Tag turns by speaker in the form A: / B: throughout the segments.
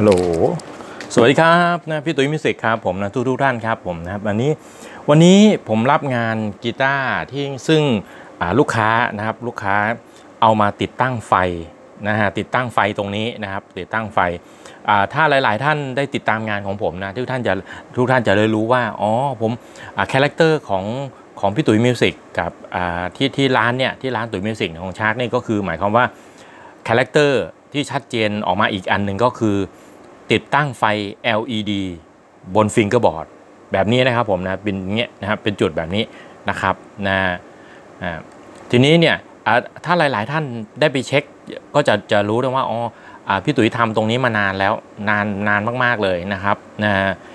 A: ฮัลโหลสวัสดีครับนะพี่ตุ้ยมิวสิกครับผมนะทุกท่านครับผมนะครับวันนี้ผมรับงานกีตาร์ที่ซึ่งลูกค้านะครับลูกค้าเอามาติดตั้งไฟนะฮะติดตั้งไฟตรงนี้นะครับติดตั้งไฟถ้าหลายๆท่านได้ติดตามงานของผมนะทุกท่านจะเลยรู้ว่าอ๋อผมคาแรคเตอร์ของพี่ตุ้ยมิวสิกกับที่ร้านเนี่ยที่ร้านตุ้ยมิวสิกของชาร์กนี่ก็คือหมายความว่าคาแรคเตอร์ที่ชัดเจนออกมาอีกอันหนึ่งก็คือติดตั้งไฟ LED บนฟิงเกอร์บอร์ดแบบนี้นะครับผมนะเป็นเงี้ยนะครับเป็นจุดแบบนี้นะครับนะทีนี้เนี่ยถ้าหลายๆท่านได้ไปเช็คก็จะรู้ได้ว่าอ๋อพี่ตุ๋ยทำตรงนี้มานานแล้วนานมากๆเลยนะครับนะ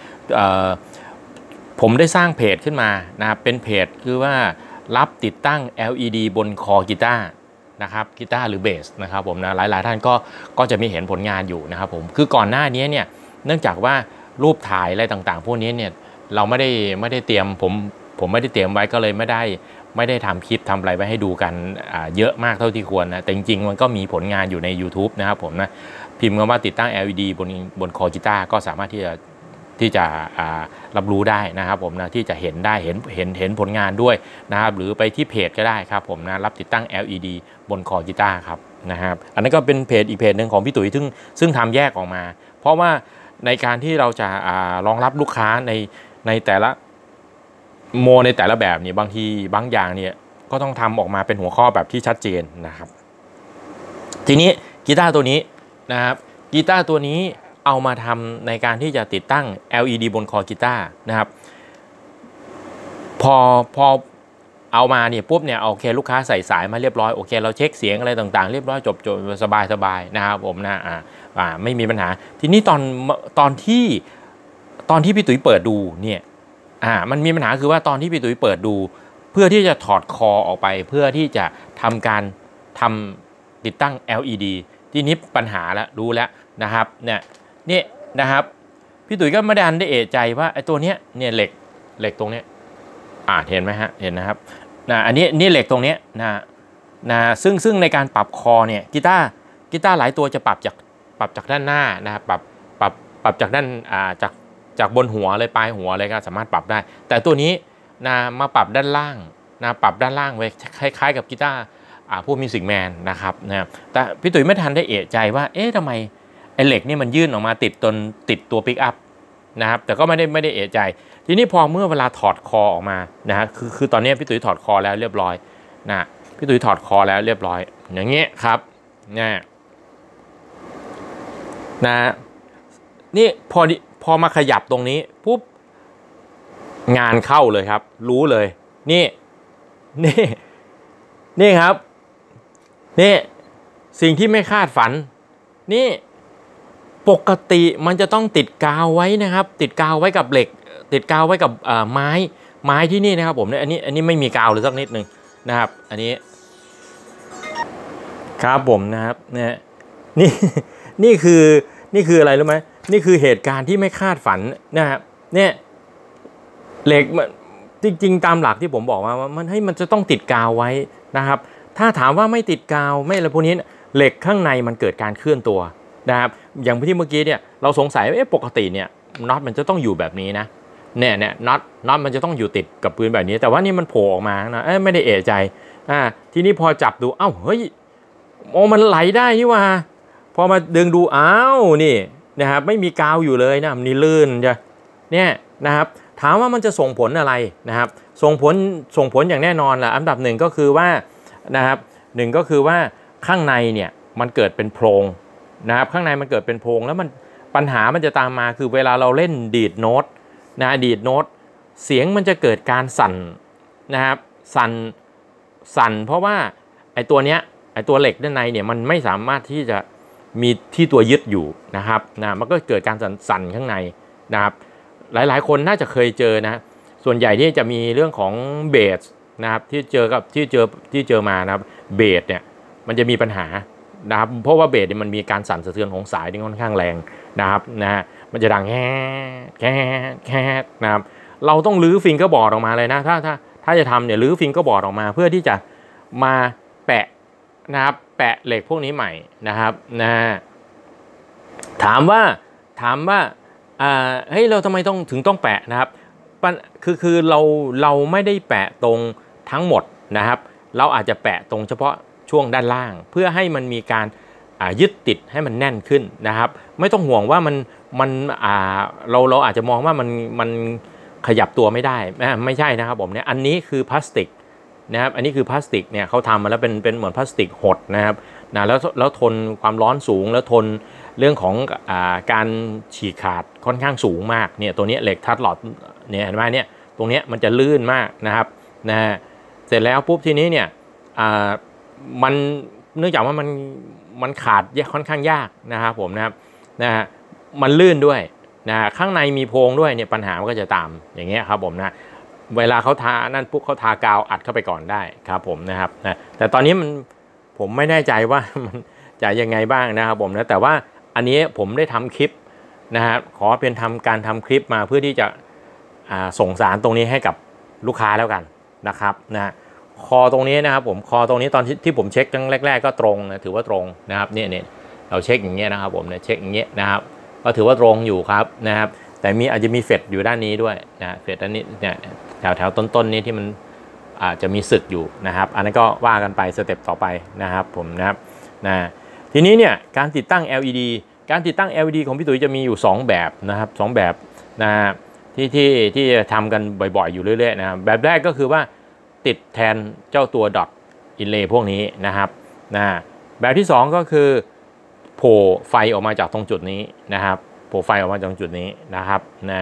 A: ผมได้สร้างเพจขึ้นมานะครับเป็นเพจคือว่ารับติดตั้ง LED บนคอกีตาร์นะครับกีตาร์หรือเบสนะครับผมนะหลายๆท่านก็จะมีเห็นผลงานอยู่นะครับผมคือก่อนหน้านี้เนี่ยเนื่องจากว่ารูปถ่ายอะไรต่างๆพวกนี้เนี่ยเราไม่ได้เตรียมผมไม่ได้เตรียมไว้ก็เลยไม่ได้ทำคลิปทำอะไรไว้ให้ดูกันเยอะมากเท่าที่ควรนะแต่จริงๆมันก็มีผลงานอยู่ใน YouTube นะครับผมนะพิมพ์คำว่าติดตั้ง LED บนคอกีตาร์ก็สามารถที่จะรับรู้ได้นะครับผมนะที่จะเห็นได้เห็นผลงานด้วยนะครับหรือไปที่เพจก็ได้ครับผมนะรับติดตั้ง LED บนคอกีตาร์ครับนะครับอันนั้นก็เป็นเพจอีกเพจหนึ่งของพี่ตุ๋ยซึ่งทำแยกออกมาเพราะว่าในการที่เราจะรองรับลูกค้าในแต่ละในแต่ละแบบเนี่ยบางทีบางอย่างเนี่ยก็ต้องทำออกมาเป็นหัวข้อแบบที่ชัดเจนนะครับทีนี้กีตาร์ตัวนี้นะครับกีตาร์ตัวนี้เอามาทำในการที่จะติดตั้ง LED บนคอกีตาร์นะครับพอเอามาเนี่ยปุ๊บเนี่ยโอเคลูกค้าใส่สายมาเรียบร้อยโอเคเราเช็คเสียงอะไรต่างๆเรียบร้อยจบสบายนะครับผมนะไม่มีปัญหาทีนี้ตอนที่พี่ตุ๋ยเปิดดูเนี่ยมันมีปัญหาคือว่าตอนที่พี่ตุ๋ยเปิดดูเพื่อที่จะถอดคอออกไปเพื่อที่จะทำการติดตั้ง LED ที่นี้ปัญหาแล้วรู้แล้วนะครับนี่นะครับพี่ตุ๋ยก็ไม่ได้เอะใจว่าไอ้ตัวเนี้ยเนี่ยเหล็กตรงเนี้ยเห็นไหมฮะเห็นนะครับอันนี้เหล็กตรงเนี้ยซึ่งในการปรับคอเนี่ยกีตาร์หลายตัวจะปรับจากด้านหน้านะครับปรับจากด้านจากบนหัวเลยปลายหัวเลยก็สามารถปรับได้แต่ตัวนี้มาปรับด้านล่างปรับด้านล่างไว้คล้ายๆกับกีตาร์พวกมิวสิกแมนนะครับแต่พี่ตุ๋ยไม่ทันได้เอะใจว่าเอ๊ะทำไมไอ้เหล็กนี่มันยื่นออกมาติดตัวปิกอัพนะครับแต่ก็ไม่ได้เอะใจทีนี้พอเมื่อเวลาถอดคอออกมานะฮะคือตอนนี้พี่ตุ๋ยถอดคอแล้วเรียบร้อยพี่ตุ๋ยถอดคอแล้วเรียบร้อยอย่างเงี้ยครับนี่พอมาขยับตรงนี้ปุ๊บงานเข้าเลยครับรู้เลยนี่ครับนี่สิ่งที่ไม่คาดฝันนี่ปกติมันจะต้องติดกาวไว้นะครับติดกาวไว้กับเหล็กติดกาวไว้กับไม้ที่นี่นะครับผมเนี่ยอันนี้ไม่มีกาวเลยสักนิดนึงนะครับอันนี้ครับผมนะครับนี่คืออะไรรู้ไหมนี่คือเหตุการณ์ที่ไม่คาดฝันนะครับเนี่ยเหล็กจริงๆตามหลักที่ผมบอกว่ามันจะต้องติดกาวไว้นะครับถ้าถามว่าไม่ติดกาวไม่อะไรพวกนี้เหล็กข้างในมันเกิดการเคลื่อนตัวนะครับอย่างที่เมื่อกี้เนี่ยเราสงสัยว่าปกติเนี่ยน็อตมันจะต้องอยู่แบบนี้นะเนี่ยน็อตมันจะต้องอยู่ติดกับพื้นแบบนี้แต่ว่านี่มันโผล่ออกมานะไม่ได้เอะใจทีนี้พอจับดูเฮ้ยมันไหลได้นี่ว่าพอมาดึงดูนี่นะครับไม่มีกาวอยู่เลยนะมันลื่นจ้ะเนี่ยนะครับถามว่ามันจะส่งผลอะไรนะครับส่งผลอย่างแน่นอนแหละอันดับหนึ่งก็คือว่านะครับก็คือว่าข้างในเนี่ยมันเกิดเป็นโพรงนะครับข้างในมันเกิดเป็นโพรงแล้วมันปัญหามันจะตามมาคือเวลาเราเล่นดีดโน้ตดีดโน้ตเสียงมันจะเกิดการสั่นนะครับสั่นเพราะว่าไอ้ตัวเนี้ยไอ้ตัวเหล็กด้านในเนี่ยมันไม่สามารถที่จะมีที่ตัวยึดอยู่นะครับมันก็เกิดการสั่นข้างในนะครับหลายๆคนน่าจะเคยเจอนะส่วนใหญ่ที่จะมีเรื่องของเบสนะครับที่เจอมานะครับเบสเนี่ยมันจะมีปัญหานะครับเพราะว่าเบสเนี่ยมันมีการสั่นสะเทือนของสายที่ค่อนข้างแรงนะครับมันจะดังแค่นะครับเราต้องรื้อฟิงเกอร์บอร์ดออกมาเลยนะถ้าจะทำเนี่ยรื้อฟิงเกอร์บอร์ดออกมาเพื่อที่จะมาแปะนะครับแปะเหล็กพวกนี้ใหม่นะครับถามว่าถามว่าเฮ้ยเราทำไมถึงต้องแปะนะครับคือเราไม่ได้แปะตรงทั้งหมดนะครับเราอาจจะแปะตรงเฉพาะช่วงด้านล่างเพื่อให้มันมีการยึดติดให้มันแน่นขึ้นนะครับไม่ต้องห่วงว่ามันเราอาจจะมองว่ามันขยับตัวไม่ได้ไม่ใช่นะครับผมเนี่ยอันนี้คือพลาสติกนะครับอันนี้คือพลาสติกเนี่ยเขาทำมาแล้วเป็นเหมือนพลาสติกหดนะครับแล้วทนความร้อนสูงแล้วทนเรื่องของการฉีกขาดค่อนข้างสูงมากเนี่ยตัวนี้เหล็กทัดหลอดเนี่ยเห็นไหมเนี่ยตรงนี้มันจะลื่นมากนะครับนะเสร็จแล้วปุ๊บทีนี้เนี่ยมันเนื่องจากว่ามันขาดค่อนข้างยากนะครับผมนะครับมันลื่นด้วยข้างในมีโพรงด้วยเนี่ยปัญหามันก็จะตามอย่างเงี้ยครับผมนะเวลาเขาทานั่นปุ๊บเขาทากาวอัดเข้าไปก่อนได้ครับผมนะครับแต่ตอนนี้ผมไม่แน่ใจว่ามันจะยังไงบ้างนะครับผมนะแต่ว่าอันนี้ผมได้ทำคลิปนะฮะขอเป็นการทำคลิปมาเพื่อที่จะส่งสารตรงนี้ให้กับลูกค้าแล้วกันนะครับนะคอตรงนี้นะครับผมคอตรงนี้ตอนที่ผมเช็คครั้งแรกๆก็ตรงนะถือว่าตรงนะครับเนี่ยเราเช็คอย่างเงี้ยนะครับผมเนี่ยเช็คอย่างเงี้ยนะครับก็ถือว่าตรงอยู่ครับนะครับแต่อาจจะมีเฟดอยู่ด้านนี้ด้วยนะเฟดด้านนี้เนี่ยแถวต้นนี้ที่มันอาจจะมีสึกอยู่นะครับอันนั้นก็ว่ากันไปสเต็ปต่อไปนะครับผมนะครับทีนี้เนี่ยการติดตั้ง LED ของพี่ตุ๋ยจะมีอยู่2แบบนะครับ2แบบนะที่ทำกันบ่อยๆอยู่เรื่อยๆนะครับแบบแรกก็คือว่าติดแทนเจ้าตัวดอทอินเลย์พวกนี้นะครับแบบที่2ก็คือโผล่ไฟออกมาจากตรงจุดนี้นะครับโผล่ไฟออกมาจากตรงจุดนี้นะครับ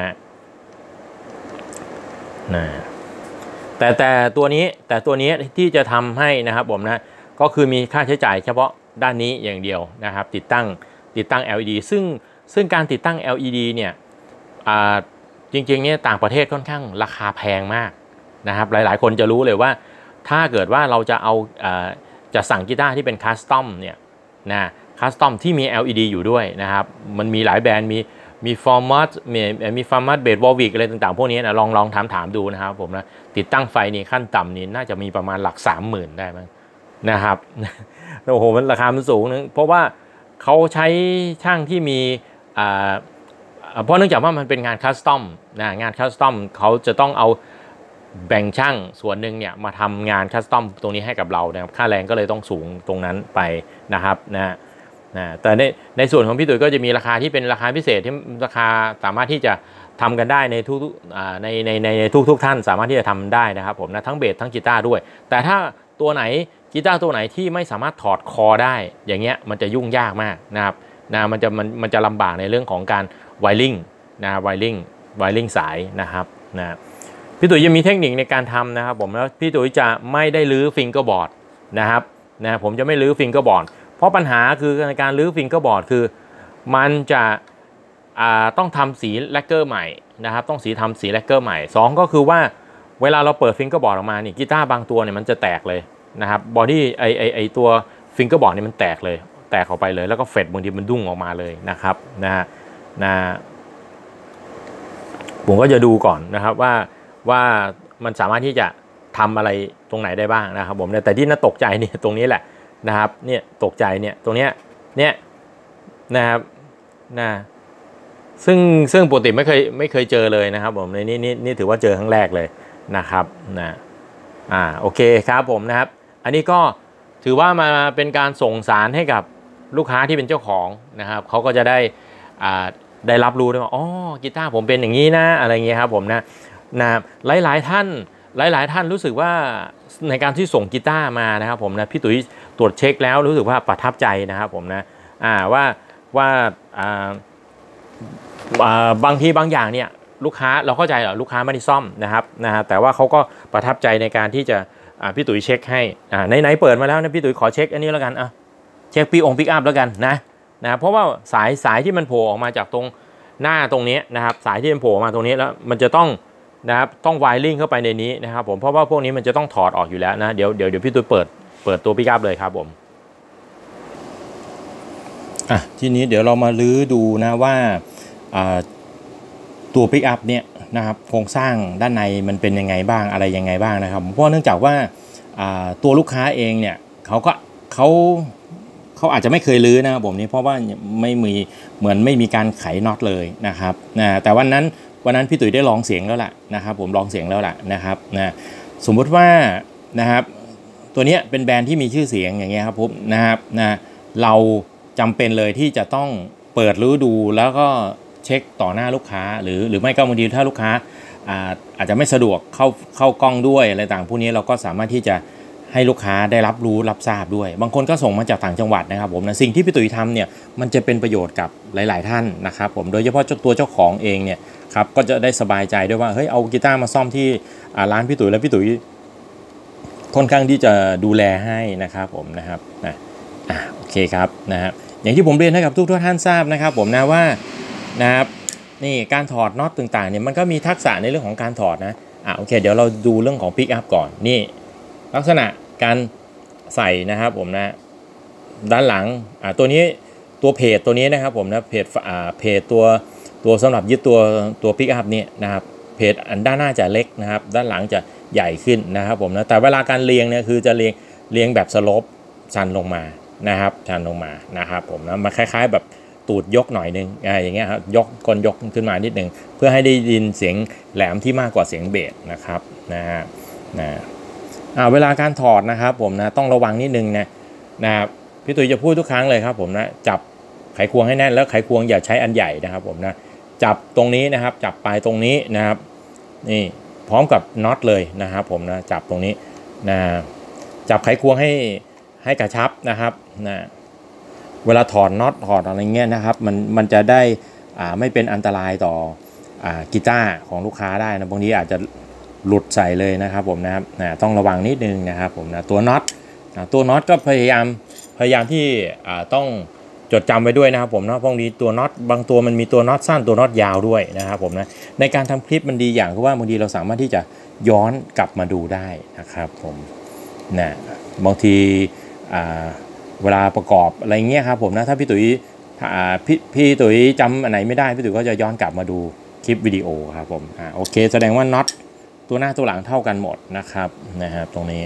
A: แต่ตัวนี้ที่จะทำให้นะครับผมนะก็คือมีค่าใช้จ่ายเฉพาะด้านนี้อย่างเดียวนะครับติดตั้ง LED ซึ่งการติดตั้ง LED เนี่ยจริงๆเนี่ยต่างประเทศค่อนข้างราคาแพงมากนะครับหลายๆคนจะรู้เลยว่าถ้าเกิดว่าเราจะเอาจะสั่งกีตาร์ที่เป็นคัสตอมเนี่ยคัสตอมที่มี LED อยู่ด้วยนะครับมันมีหลายแบรนด์มีฟอร์มัตเบสวอลวิกอะไรต่างๆพวกนี้นะลองถามดูนะครับผมนะติดตั้งไฟนี่ขั้นต่ำนี่น่าจะมีประมาณหลัก 30,000 ได้มั้งนะครับโอ้โหมันราคามันสูงนึงเพราะว่าเขาใช้ช่างที่มีเพราะเนื่องจากว่ามันเป็นงานคัสตอมงานคัสตอมเขาจะต้องเอาแบ่งช่างส่วนหนึ่งเนี่ยมาทำงานคัสตอมตรงนี้ให้กับเรานะครับค่าแรงก็เลยต้องสูงตรงนั้นไปนะครับแต่ในส่วนของพี่ตุ๋ยก็จะมีราคาที่เป็นราคาพิเศษที่ราคาสามารถที่จะทำกันได้ในทุกท่านสามารถที่จะทำได้นะครับผมนะทั้งเบสทั้งกีตาร์ด้วยแต่ถ้ากีตาร์ตัวไหนที่ไม่สามารถถอดคอได้อย่างเงี้ยมันจะยุ่งยากมากนะครับมันจะลำบากในเรื่องของการไวริ่งไวริ่งสายนะครับพี่ตุ๋ยยังมีเทคนิคในการทำนะครับผมแล้วพี่ตุ๋ยจะไม่ได้รื้อฟิงเกอร์บอร์ดนะครับผมจะไม่รื้อฟิงเกอร์บอร์ดเพราะปัญหาคือในการรื้อฟิงเกอร์บอร์ดคือมันจะต้องทำสีแลกเกอร์ใหม่นะครับต้องทำสีแลกเกอร์ใหม่2ก็คือว่าเวลาเราเปิดฟิงเกอร์บอร์ดออกมานี่กีตาร์บางตัวเนี่ยมันจะแตกเลยนะครับบอดี้ไอตัวฟิงเกอร์บอร์ดนี่มันแตกออกไปเลยแล้วก็เฟดบางทีมันดุ้งออกมาเลยนะครับผมก็จะดูก่อนนะครับว่ามันสามารถที่จะทำอะไรตรงไหนได้บ้างนะครับผมแต่ที่น่าตกใจเนี่ยตรงนี้แหละนะครับเนี่ยตกใจเนี่ยตรงเนี้ยนะครับซึ่งปกติไม่เคยเจอเลยนะครับผมในนี่ถือว่าเจอครั้งแรกเลยนะครับโอเคครับผมนะครับอันนี้ก็ถือว่ามาเป็นการส่งสารให้กับลูกค้าที่เป็นเจ้าของนะครับเขาก็จะได้รับรู้ได้ว่าอ๋อกีตาร์ผมเป็นอย่างนี้นะอะไรเงี้ยครับผมนะหลายท่านรู้สึกว่าในการที่ส่งกีตาร์มานะครับผมนะพี่ตุ๋ยตรวจเช็คแล้วรู้สึกว่าประทับใจนะครับผมนะว่าบางทีบางอย่างเนี่ยลูกค้าเราเข้าใจเหรอลูกค้าไม่ได้ซ่อมนะครับแต่ว่าเขาก็ประทับใจในการที่จะพี่ตุ๋ยเช็คให้ไหนเปิดมาแล้วนะพี่ตุ๋ยขอเช็คอันนี้แล้วกันเช็คปิกอัพแล้วกันนะเพราะว่าสายที่มันโผล่ออกมาจากตรงหน้าตรงนี้นะครับสายที่มันโผล่มาตรงนี้แล้วมันจะต้องต้องไวริ่งเข้าไปในนี้นะครับผมเพราะว่าพวกนี้มันจะต้องถอดออกอยู่แล้วนะเดี๋ยวพี่ตุ๋ยเปิดตัวปิกอัพเลยครับผมทีนี้เดี๋ยวเรามาลื้อดูนะว่าตัวปิกอัพเนี่ยนะครับโครงสร้างด้านในมันเป็นยังไงบ้างอะไรยังไงบ้างนะครับเพราะเนื่องจากว่าตัวลูกค้าเองเนี่ยเขาเขาอาจจะไม่เคยลื้อนะครับผมนี่เพราะว่าไม่มีเหมือนไม่มีการไขน็อตเลยนะครับแต่วันนั้นพี่ตุ๋ยได้ลองเสียงแล้วล่ะนะครับผมลองเสียงแล้วล่ะนะครับสมมุติว่านะครับตัวนี้เป็นแบรนด์ที่มีชื่อเสียงอย่างเงี้ยครับผมนะครับเราจำเป็นเลยที่จะต้องเปิดรื้อดูแล้วก็เช็คต่อหน้าลูกค้าหรือไม่ก็บางทีถ้าลูกค้าอาจจะไม่สะดวกเข้ากล้องด้วยอะไรต่างพวกนี้เราก็สามารถที่จะให้ลูกค้าได้รับรู้รับทราบด้วยบางคนก็ส่งมาจากต่างจังหวัดนะครับผมนะสิ่งที่พี่ตุ๋ยทำเนี่ยมันจะเป็นประโยชน์กับหลายๆท่านนะครับผมโดยเฉพาะตัวเจ้าของเองเนี่ยครับก็จะได้สบายใจด้วยว่าเฮ้ยเอากีตาร์มาซ่อมที่ร้านพี่ตุ๋ยแล้วพี่ตุ๋ยค่อนข้างที่จะดูแลให้นะครับผมนะครับโอเคครับนะครับอย่างที่ผมเรียนให้กับทุกท่านทราบนะครับผมนะว่านะครับนี่การถอดน็อตต่างๆเนี่ยมันก็มีทักษะในเรื่องของการถอดนะโอเคเดี๋ยวเราดูเรื่องของพิกอัพก่อนนี่ลักษณะการใส่นะครับผมนะด้านหลังตัวนี้ตัวเพจตัวนี้นะครับผมนะเพจตัวสำหรับยึดตัวพิกอัพนี่นะครับเพจอันด้านหน้าจะเล็กนะครับด้านหลังจะใหญ่ขึ้นนะครับผมนะแต่เวลาการเรียงเนี่ยคือจะเรียงแบบสโลปชันลงมานะครับชันลงมานะครับผมนะมาคล้ายๆแบบตูดยกหน่อยนึงอย่างเงี้ยครับยกขึ้นมานิดนึงเพื่อให้ได้ยินเสียงแหลมที่มากกว่าเสียงเบสนะครับเวลาการถอดนะครับผมนะต้องระวังนิดนึงนะครับพี่ตุ๋ยจะพูดทุกครั้งเลยครับผมนะจับไขควงให้แน่นแล้วไขควงอย่าใช้อันใหญ่นะครับผมนะจับตรงนี้นะครับจับปลายตรงนี้นะครับนี่พร้อมกับน็อตเลยนะครับผมนะจับตรงนี้จับไขควงให้กระชับนะครับเวลาถอดน็อตถอดอะไรเงี้ยนะครับมันจะได้ไม่เป็นอันตรายต่อกีตาร์ของลูกค้าได้นะบางทีอาจจะหลุดใส่เลยนะครับผมนะครับต้องระวังนิดนึงนะครับผมนะตัวน็อตก็พยายามที่ต้องจดจำไว้ด้วยนะครับผมนะบางทีตัวน็อตบางตัวมันมีตัวน็อตสั้นตัวน็อตยาวด้วยนะครับผมนะในการทำคลิปมันดีอย่างคือว่าบางทีเราสามารถที่จะย้อนกลับมาดูได้นะครับผมบางทีเวลาประกอบอะไรเงี้ยครับผมนะถ้าพี่ตุ๋ยจำอันไหนไม่ได้พี่ตุ๋ยก็จะย้อนกลับมาดูคลิปวิดีโอครับผมโอเคแสดงว่าน็อตตัวหน้าตัวหลังเท่ากันหมดนะครับตรงนี้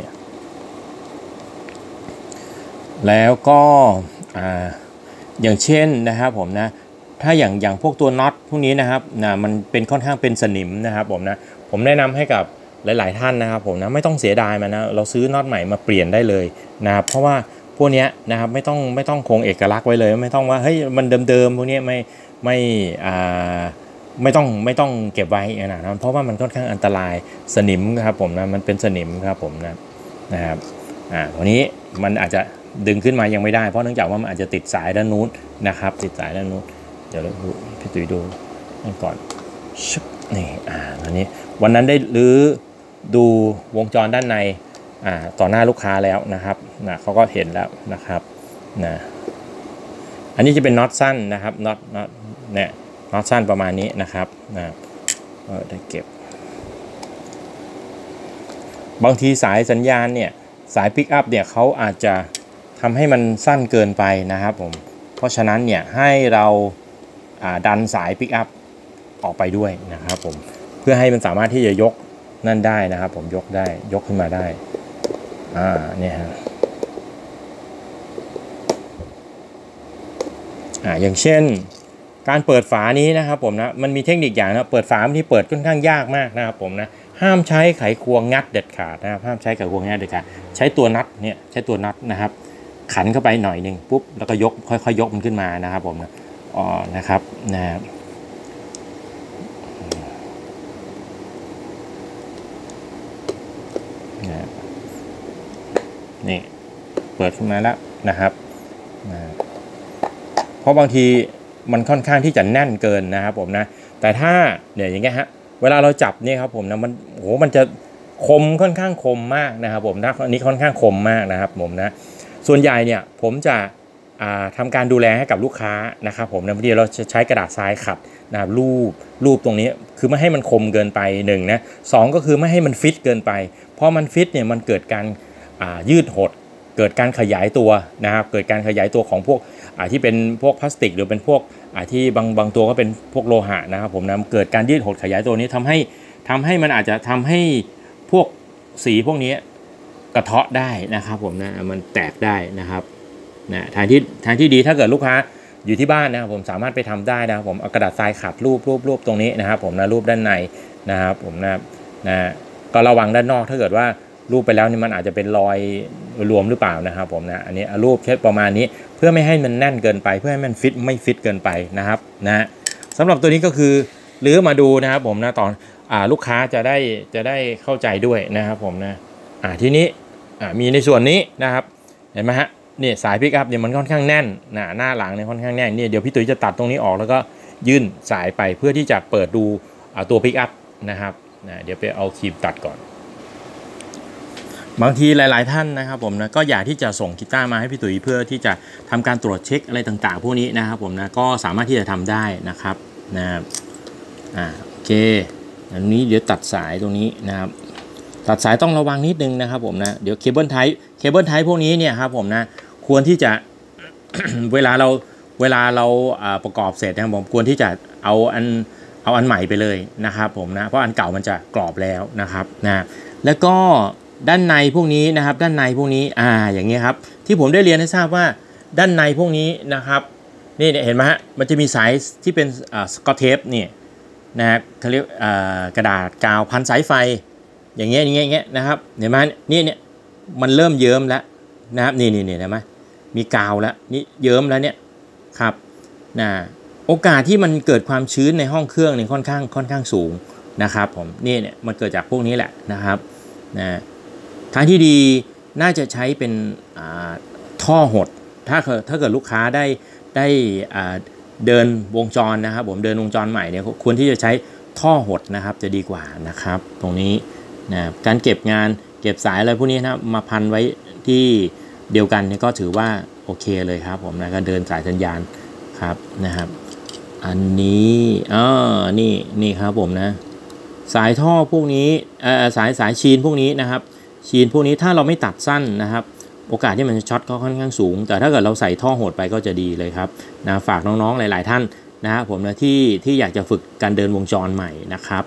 A: แล้วก็อย่างเช่นนะครับผมนะถ้าอย่างพวกตัวน็อตพวกนี้นะครับมันเป็นค่อนข้างเป็นสนิมนะครับผมแนะนำให้กับหลายๆท่านนะครับผมนะไม่ต้องเสียดายมันนะเราซื้อน็อตใหม่มาเปลี่ยนได้เลยนะครับเพราะว่าพวกนี้นะครับไม่ต้องคงเอกลักษณ์ไว้เลยไม่ต้องว่าเฮ้ยมันเดิมๆพวกนี้ไม่ต้องเก็บไว้นะเพราะว่ามันค่อนข้างอันตรายสนิมครับผมนะมันเป็นสนิมครับผมนะครับตัวนี้มันอาจจะดึงขึ้นมายังไม่ได้เพราะเนื่องจากว่ามันอาจจะติดสายด้านนู้นนะครับติดสายด้านนู้นเดี๋ยวเราดูพี่ตุ๋ยดูก่อนนี่อันนี้วันนั้นได้รื้อดูวงจรด้านในต่อหน้าลูกค้าแล้วนะครับเขาก็เห็นแล้วนะครับอันนี้จะเป็นน็อตสั้นนะครับน็อตเนี่ยน็อตสั้นประมาณนี้นะครับได้เก็บบางทีสายสัญญาณเนี่ยสายปิกอัพเนี่ยเขาอาจจะทำให้มันสั้นเกินไปนะครับผมเพราะฉะนั้นเนี่ยให้เราดันสายปิกอัพออกไปด้วยนะครับผมเพื่อให้มันสามารถที่จะยกนั่นได้นะครับผมยกขึ้นมาได้เนี่ยฮะอย่างเช่นการเปิดฝานี้นะครับผมนะมันมีเทคนิคอย่างนะเปิดฝาที่เปิดค่อนข้างยากมากนะครับผมนะห้ามใช้ไขควงงัดเด็ดขาดนะครับห้ามใช้ไขควงงัดเด็ดขาดใช้ตัวน็อตเนี่ยใช้ตัวน็อตนะครับขันเข้าไปหน่อยหนึ่งปุ๊บแล้วก็ยกค่อยๆยกมันขึ้นมานะครับผมนะนะครับนี่เปิดขึ้นมาแล้วนะครับเพราะบางทีมันค่อนข้างที่จะแน่นเกินนะครับผมนะแต่ถ้าเนี่ยอย่างเงี้ยฮะเวลาเราจับเนี่ยครับผมนะมันจะคมค่อนข้างคมมากนะครับผมนะอันนี้ค่อนข้างคมมากนะครับผมนะส่วนใหญ่เนี่ยผมจะทำการดูแลให้กับลูกค้านะครับผมนะบางทีเราจะใช้กระดาษทรายขัดนะครับรูปตรงนี้คือไม่ให้มันคมเกินไป1นะ2ก็คือไม่ให้มันฟิตเกินไปเพราะมันฟิตเนี่ยมันเกิดการยืดหดเกิดการขยายตัวนะครับเกิดการขยายตัวของพวกที่เป็นพวกพลาสติกหรือเป็นพวกที่บางตัวก็เป็นพวกโลหะนะครับผมนะเกิดการยืดหดขยายตัวนี้ทำให้มันอาจจะทำให้พวกสีพวกนี้กระเทาะได้นะครับผมนะมันแตกได้นะครับนะทางที่ดีถ้าเกิดลูกค้าอยู่ที่บ้านนะครับผมสามารถไปทำได้นะครับผมเอากระดาษทรายขัดรูปตรงนี้นะครับผมนะรูปด้านในนะครับผมนะก็ระวังด้านนอกถ้าเกิดว่ารูปไปแล้วนี่มันอาจจะเป็นรอยรวมหรือเปล่านะครับผมนะอันนี้รูปแค่ประมาณนี้เพื่อไม่ให้มันแน่นเกินไปเพื่อให้มันไม่ฟิตเกินไปนะครับนะสำหรับตัวนี้ก็คือลื้อมาดูนะครับผมนะตอนลูกค้าจะได้เข้าใจด้วยนะครับผมนะทีนี้มีในส่วนนี้นะครับเห็นไหมฮะนี่สายพิกอัพเนี่ยมันค่อนข้างแน่นหน้าหลังเนี่ยค่อนข้างแน่นนี่เดี๋ยวพี่ตุ๋ยจะตัดตรงนี้ออกแล้วก็ยื่นสายไปเพื่อที่จะเปิดดูตัวพิกอัพนะครับเดี๋ยวไปเอาครีมตัดก่อนบางทีหลายๆท่านนะครับผมนะก็อยากที่จะส่งกีตาร์มาให้พี่ตุ๋ยเพื่อที่จะทำการตรวจเช็คอะไรต่างๆพวกนี้นะครับผมนะก็สามารถที่จะทำได้นะครับโอเคอันนี้เดี๋ยวตัดสายตรงนี้นะครับตัดสายต้องระวังนิดนึงนะครับผมนะเดี๋ยวเคเบิลไทป์พวกนี้เนี่ยครับผมนะควรที่จะ เวลาเราประกอบเสร็จนะครับผมควรที่จะเอาอันใหม่ไปเลยนะครับผมนะเพราะอันเก่ามันจะกรอบแล้วนะครับแล้วก็ด้านในพวกนี้นะครับด้านในพวกนี้อย่างเงี้ยครับที่ผมได้เรียนให้ทราบว่าด้านในพวกนี้นะครับนี่เห็นไหมฮะมันจะมีสายที่เป็นสกอตเทปนี่นะเขาเรียกกระดาษกาวพันสายไฟอย่างเงี้ยนะครับเห็นไหมเนี่ยมันเริ่มเยิ้มแล้วนะครับนี่เห็นไหมมีกาวแล้วนี่เยิ้มแล้วเนี่ยครับโอกาสที่มันเกิดความชื้นในห้องเครื่องเนี่ยค่อนข้างสูงนะครับผมเนี่ยมันเกิดจากพวกนี้แหละนะครับทางที่ดีน่าจะใช้เป็นท่อหดถ้าเกิดลูกค้าได้เดินวงจรนะครับผมเดินวงจรใหม่เนี่ยควรที่จะใช้ท่อหดนะครับจะดีกว่านะครับตรงนี้การเก็บสายอะไรพวกนี้นะมาพันไว้ที่เดียวกันเนี่ยก็ถือว่าโอเคเลยครับผมนะก็เดินสายสัญญาณครับนะครับอันนี้นี่ครับผมนะสายท่อพวกนี้สายชีนพวกนี้นะครับชีนพวกนี้ถ้าเราไม่ตัดสั้นนะครับโอกาสที่มันจะช็อตก็ค่อนข้างสูงแต่ถ้าเกิดเราใส่ท่อโหดไปก็จะดีเลยครับนะฝากน้องๆหลายๆท่านนะครับผมนะที่อยากจะฝึกการเดินวงจรใหม่นะครับ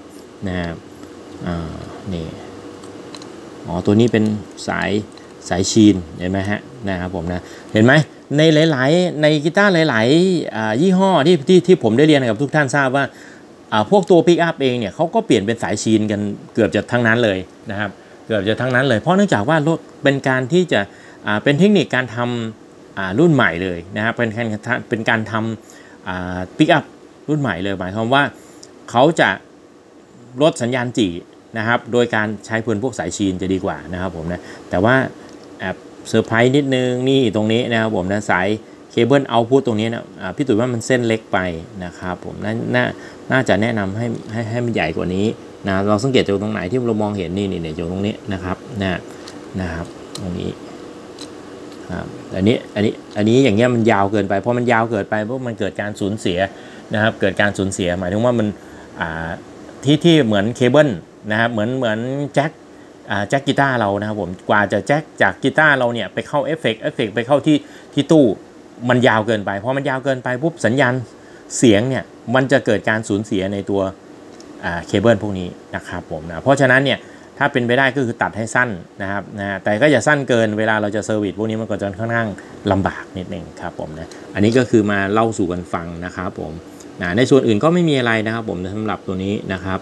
A: นี่ตัวนี้เป็นสายชีนเห็นไหมฮะนะครับผมนะเห็นไหมในในกีตาร์หลายๆยี่ห้อที่ผมได้เรียนกับทุกท่านทราบว่าพวกตัวปิกอัพเองเนี่ยเขาก็เปลี่ยนเป็นสายชีนกันเกือบจะทั้งนั้นเลยนะครับเกือบจะทั้งนั้นเลยเพราะเนื่องจากว่ารถเป็นการที่จะเป็นเทคนิคการทำรุ่นใหม่เลยนะครับเป็นการทำปิกอัพรุ่นใหม่เลยหมายความว่าเขาจะลดสัญญาณจีนะครับโดยการใช้พวกสายชีนจะดีกว่านะครับผมนะแต่ว่าแอบเซอร์ไพรส์นิดนึงนี่ตรงนี้นะครับผมนะสายเคเบิลเอาพุตตรงนี้นะพี่ตุ๋ยว่ามันเส้นเล็กไปนะครับผมน่าจะแนะนำให้มันใหญ่กว่านี้นะเราสังเกตจากตรงไหนที่เรามองเห็นนี่อยู่ตรงนี้นะครับนะครับตรงนี้ครับอันนี้อย่างเงี้ยมันยาวเกินไปพอมันยาวเกินไปเพราะมันเกิดการสูญเสียนะครับเกิดการสูญเสียหมายถึงว่ามันที่เหมือนเคเบิลนะครับเหมือนแจ็คกีตาร์เรานะครับผมกว่าจะแจ็คจากกีตาร์เราเนี่ยไปเข้าเอฟเฟกต์ไปเข้าที่ตู้มันยาวเกินไปพอมันยาวเกินไปปุ๊บสัญญาณเสียงเนี่ยมันจะเกิดการสูญเสียในตัวเคเบิลพวกนี้นะครับผมนะเพราะฉะนั้นเนี่ยถ้าเป็นไปได้ก็คือตัดให้สั้นนะครับแต่ก็อย่าสั้นเกินเวลาเราจะเซอร์วิสพวกนี้มันก็จะค่อนข้างลำบากนิดนึงครับผมนะอันนี้ก็คือมาเล่าสู่กันฟังนะครับผมในส่วนอื่นก็ไม่มีอะไรนะครับผมสำหรับตัวนี้นะครับ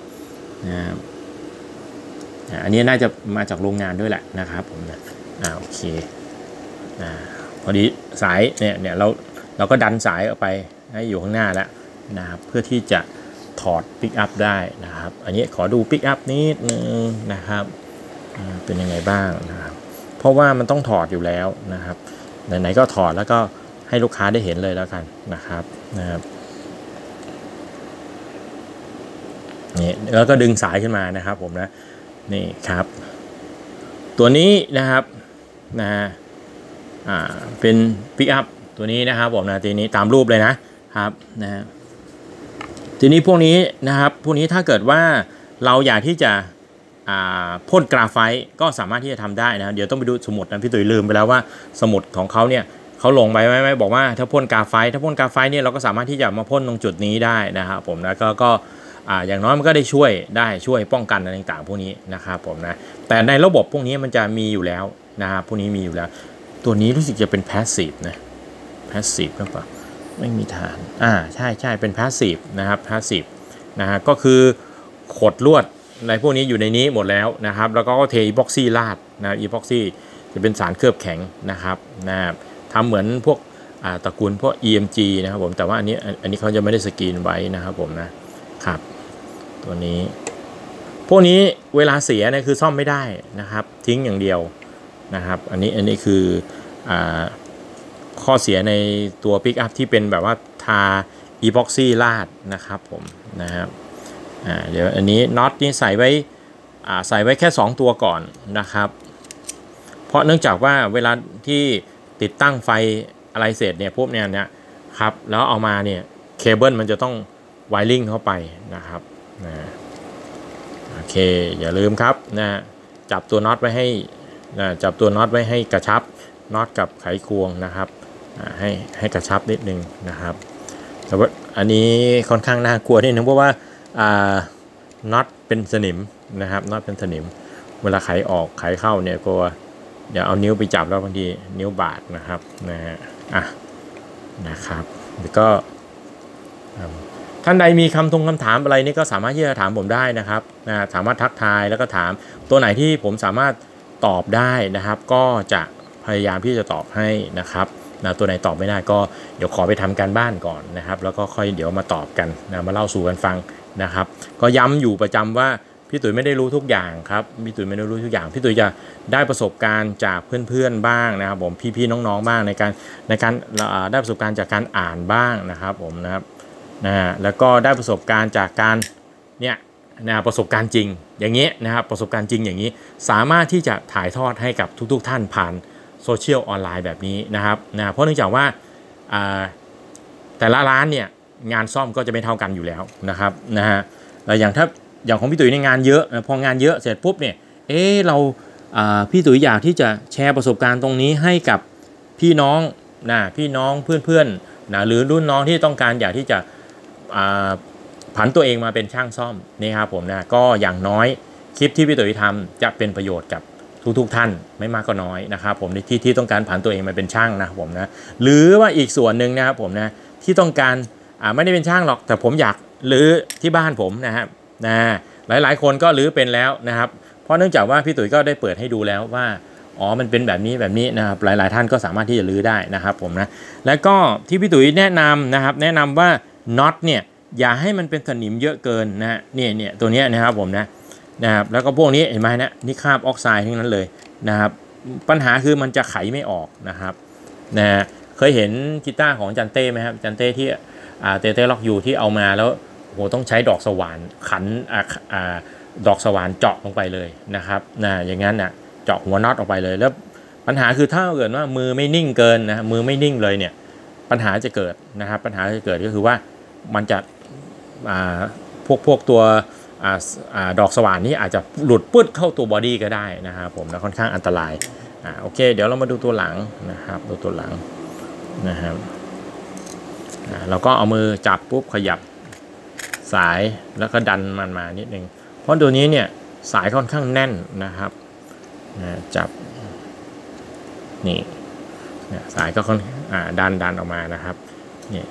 A: อันนี้น่าจะมาจากโรงงานด้วยแหละนะครับผมนะโอเคพอดีสายเนี่ยเราก็ดันสายออกไปให้อยู่ข้างหน้าแล้วนะครับเพื่อที่จะถอดปิกอัพได้นะครับอันนี้ขอดูปิกอัพนิดนึงนะครับเป็นยังไงบ้างนะครับเพราะว่ามันต้องถอดอยู่แล้วนะครับไหนๆก็ถอดแล้วก็ให้ลูกค้าได้เห็นเลยแล้วกันนะครับนี่แล้วก็ดึงสายขึ้นมานะครับผมนะนี่ครับตัวนี้นะครับเป็นปิกอัพตัวนี้นะครับผมนะทีนี้ตามรูปเลยนะครับทีนี้พวกนี้นะครับพวกนี้ถ้าเกิดว่าเราอยากที่จะพ่นกราไฟต์ก็สามารถที่จะทำได้นะเดี๋ยวต้องไปดูสมุดนะพี่ตุ๋ยลืมไปแล้วว่าสมุดของเขาเนี่ยเขาลงไปไหมบอกว่าถ้าพ่นกราไฟต์เนี่ยเราก็สามารถที่จะมาพ่นตรงจุดนี้ได้นะครับผมนะก็อย่างน้อยมันก็ได้ช่วยป้องกันอะไรต่างๆพวกนี้นะครับผมนะแต่ในระบบพวกนี้มันจะมีอยู่แล้วนะครับพวกนี้มีอยู่แล้วตัวนี้รู้สึกจะเป็น passive นะ passive หรือเปล่าไม่มีฐานใช่เป็น passive นะครับ passive นะฮะก็คือขดลวดในพวกนี้อยู่ในนี้หมดแล้วนะครับแล้วก็เทอีพ็อกซี่ราดนะอีพ็อกซี่จะเป็นสารเคลือบแข็งนะครับทำเหมือนพวกตระกูลพวก EMG นะครับผมแต่ว่าอันนี้เขาจะไม่ได้สกรีนไว้นะครับผมนะครับตัวนี้พวกนี้เวลาเสียเนี่ยคือซ่อมไม่ได้นะครับทิ้งอย่างเดียวนะครับอันนี้คือข้อเสียในตัวปิกอัพที่เป็นแบบว่าทาอีพ็อกซี่ราดนะครับผมนะครับเดี๋ยวอันนี้น็อตนี่ใส่ไว้แค่2ตัวก่อนนะครับเพราะเนื่องจากว่าเวลาที่ติดตั้งไฟอะไรเสร็จเนี่ยพวกเนี้ยครับแล้วเอามาเนี่ยเคเบิลมันจะต้องไวริงเข้าไปนะครับโอเคอย่าลืมครับจับตัวน็อตไว้ให้กระชับน็อตกับไขควงนะครับให้กระชับนิดนึงนะครับแต่ว่าอันนี้ค่อนข้างน่ากลัวนิดนึงเพราะว่าน็อตเป็นสนิมนะครับน็อตเป็นสนิมเวลาไขออกไขเข้าเนี่ยกลัวเดี๋ยวเอานิ้วไปจับแล้วบางทีนิ้วบาดนะครับนะครับแล้วก็ท่านใดมีคำถามอะไรนี่ก็สามารถที่จะถามผมได้นะครับสามารถทักทายแล้วก็ถามตัวไหนที่ผมสามารถตอบได้นะครับก็จะพยายามที่จะตอบให้นะครับตัวไหนตอบไม่ได้ก็เดี๋ยวขอไปทำการบ้านก่อนนะครับแล้วก็ค่อยเดี๋ยวมาตอบกันมาเล่าสู่กันฟังนะครับก็ย้ำอยู่ประจำว่าพี่ตุ๋ยไม่ได้รู้ทุกอย่างครับพี่ตุ๋ยไม่ได้รู้ทุกอย่างพี่ตุ๋ยจะได้ประสบการณ์จากเพื่อนๆบ้างนะครับผมพี่ๆน้องๆบ้างในการได้ประสบการณ์จากการอ่านบ้างนะครับผมนะครับแล้วก็ได้ประสบการณ์จากการประสบการณ์จริงอย่างนี้นะครับประสบการณ์จริงอย่างนี้สามารถที่จะถ่ายทอดให้กับทุกๆท่านผ่านโซเชียลออนไลน์แบบนี้นะครับเพราะเนื่องจากว่าแต่ละร้านเนี่ยงานซ่อมก็จะไม่เท่ากันอยู่แล้วนะครับแล้วอย่างของพี่ตุ๋ยในงานเยอะพองานเยอะเสร็จปุ๊บเนี่ยพี่ตุ๋ยอยากที่จะแชร์ประสบการณ์ตรงนี้ให้กับพี่น้องเพื่อนหรือรุ่นน้องที่ต้องการอยากที่จะผันตัวเองมาเป็นช่างซ่อมนี่ครับผมก็อย่างน้อยคลิปที่พี่ตุ๋ยทำจะเป็นประโยชน์กับทุกท่านไม่มากก็น้อยนะครับผมที่ต้องการผันตัวเองมาเป็นช่างนะครับผมหรือว่าอีกส่วนหนึ่งนะครับผมที่ต้องการไม่ได้เป็นช่างหรอกแต่ผมอยากรื้อที่บ้านผมนะครับหลายคนก็รื้อเป็นแล้วนะครับเพราะเนื่องจากว่าพี่ตุ๋ยก็ได้เปิดให้ดูแล้วว่ามันเป็นแบบนี้นะครับหลายท่านก็สามารถที่จะรื้อได้นะครับผมแล้วก็ที่พี่ตุ๋ยแนะนำว่าน็อตเนี่ยอย่าให้มันเป็นสนิมเยอะเกินเนี่ยตัวนี้นะครับผมนะครับแล้วก็พวกนี้เห็นไหมนี่คราบออกไซด์ทั้งนั้นเลยนะครับปัญหาคือมันจะไขไม่ออกนะครับเคยเห็นกีตาร์ของจันเต้ไหมครับจันเต้ที่เต้ล็อกยูที่เอามาแล้วโหต้องใช้ดอกสว่านขันดอกสว่านเจาะลงไปเลยนะครับอย่างนั้นเจาะหัวน็อตออกไปเลยแล้วปัญหาคือถ้าเกิดว่ามือไม่นิ่งเกินมือไม่นิ่งเลยเนี่ยปัญหาจะเกิดนะครับปัญหาจะเกิดก็คือว่ามันจะพวกตัวดอกสว่านนี้อาจจะหลุดปึ๊ดเข้าตัวบอดี้ก็ได้นะครับผมค่อนข้างอันตรายโอเคเดี๋ยวเรามาดูตัวหลังนะครับดูตัวหลังนะครับเราก็เอามือจับปุ๊บขยับสายแล้วก็ดันมันมานิดนึงเพราะตัวนี้เนี่ยสายค่อนข้างแน่นนะครับจับนี่สายก็ค่อนดันออกมานะครับนี่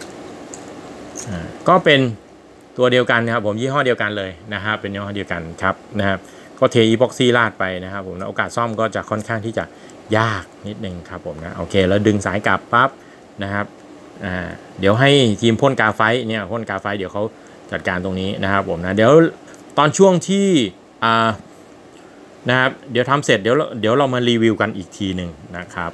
A: ก็เป็นตัวเดียวกันนะครับผมยี่ห้อเดียวกันเลยนะครับเป็นยี่ห้อเดียวกันครับนะครับก็เทอีพ็อกซี่ราดไปนะครับผมโอกาสซ่อมก็จะค่อนข้างที่จะยากนิดนึงครับผมโอเคแล้วดึงสายกลับปั๊บนะครับเดี๋ยวให้ทีมพ่นกาไฟเนี่ยพ่นกาไฟเดี๋ยวเขาจัดการตรงนี้นะครับผมเดี๋ยวตอนช่วงที่นะครับเดี๋ยวทำเสร็จเดี๋ยวเรามารีวิวกันอีกทีหนึ่งนะครับ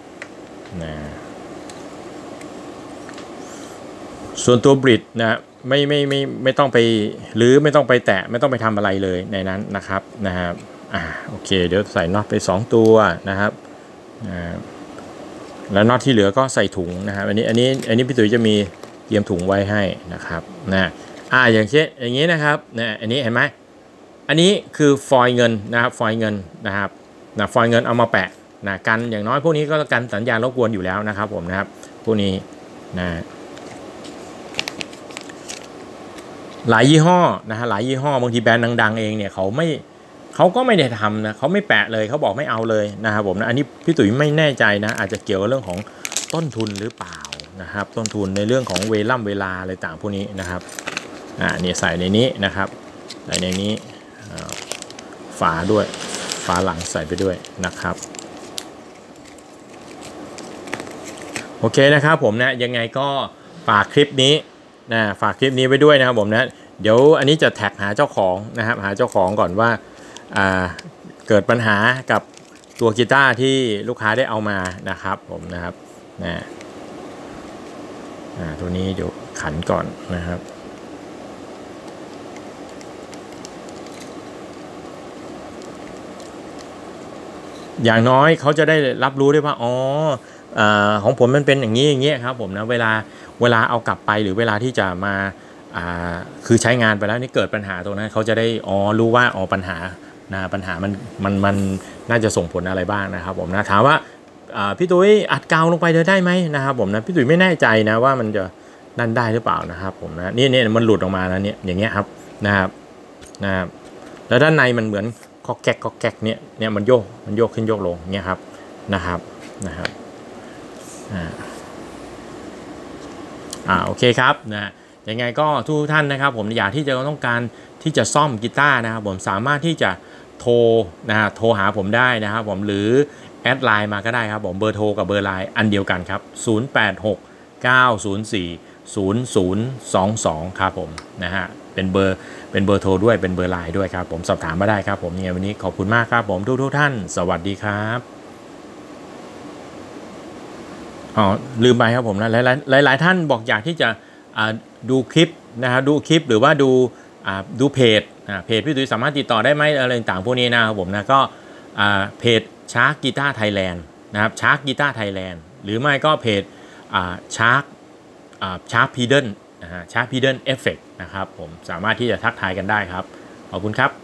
A: ส่วนตัวบริดไม่ต้องไปหรือไม่ต้องไปแตะไม่ต้องไปทำอะไรเลยในนั้นนะครับโอเคเดี๋ยวใส่น็อตไป2ตัวนะครับแล้วน็อตที่เหลือก็ใส่ถุงนะครับอันนี้พี่ตุ๋ยจะมีเตรียมถุงไว้ให้นะครับอย่างเช่นอย่างนี้นะครับอันนี้เห็นไหมอันนี้คือฟอยล์เงินนะครับฟอยล์เงินนะครับฟอยล์เงินเอามาแปะกันอย่างน้อยพวกนี้ก็กันสัญญาณรบกวนอยู่แล้วนะครับผมนะครับพวกนี้หลายยี่ห้อหลายยี่ห้อบางทีแบรนด์ดังๆเองเนี่ยเขาก็ไม่ได้ทำเขาไม่แปะเลยเขาบอกไม่เอาเลยนะครับผมอันนี้พี่ตุ๋ยไม่แน่ใจอาจจะเกี่ยวกับเรื่องของต้นทุนหรือเปล่านะครับต้นทุนในเรื่องของเวลาอะไรต่างพวกนี้นะครับนี่ใส่ในนี้นะครับใส่ในนี้ฝาด้วยฝาหลังใส่ไปด้วยนะครับโอเคนะครับผมนะยังไงก็ฝากคลิปนี้ฝากคลิปนี้ไว้ด้วยนะครับผมนะเดี๋ยวอันนี้จะแท็กหาเจ้าของนะครับหาเจ้าของก่อนว่าเกิดปัญหากับตัวกีตาร์ที่ลูกค้าได้เอามานะครับผมนะครับตัวนี้เดี๋ยวขันก่อนนะครับอย่างน้อยเขาจะได้รับรู้ได้ว่าของผมมันเป็นอย่างนี้อย่างเงี้ยครับผมนะเวลาเอากลับไปหรือเวลาที่จะมาคือใช้งานไปแล้วนี่เกิดปัญหาตรงนั้นเขาจะได้รู้ว่าปัญหามันน่าจะส่งผลอะไรบ้างนะครับผมนะถามว่าพี่ตุ้ยอัดกาวลงไปได้ไหมนะครับผมนะพี่ตุ้ยไม่แน่ใจนะว่ามันจะนั่นได้หรือเปล่านะครับผมนะนี่มันหลุดออกมาแล้วเนี่ยอย่างเงี้ยครับนะครับแล้วด้านในมันเหมือนก็แก๊กเนี่ยมันโยกขึ้นโยกลงเนี่ยครับนะครับโอเคครับนะยังไงก็ทุกท่านนะครับผมอยากที่จะต้องการที่จะซ่อมกีตาร์นะครับผมสามารถที่จะโทรหาผมได้นะครับผมหรือแอดไลน์มาก็ได้ครับผมเบอร์โทรกับเบอร์ไลน์อันเดียวกันครับ0869040022ครับผมนะฮะเป็นเบอร์โทรด้วยเป็นเบอร์ไลน์ด้วยครับผมสอบถามมาได้ครับผมยังไงวันนี้ขอบคุณมากครับผมทุกท่านสวัสดีครับลืมไปครับผมนะหลายท่านบอกอยากที่จะดูคลิปนะครับดูคลิปหรือว่าดูเพจพี่ตุ้ยสามารถติดต่อได้ไหมอะไรต่างพวกนี้นะครับผมนะก็เพจชาร์กกีตาร์ไทยแลนด์นะครับชาร์กกีตาร์ไทยแลนด์หรือไม่ก็เพจชาร์กพีเดิลชาร์กพีเดิลเอฟเฟกต์นะครับผมสามารถที่จะทักทายกันได้ครับขอบคุณครับ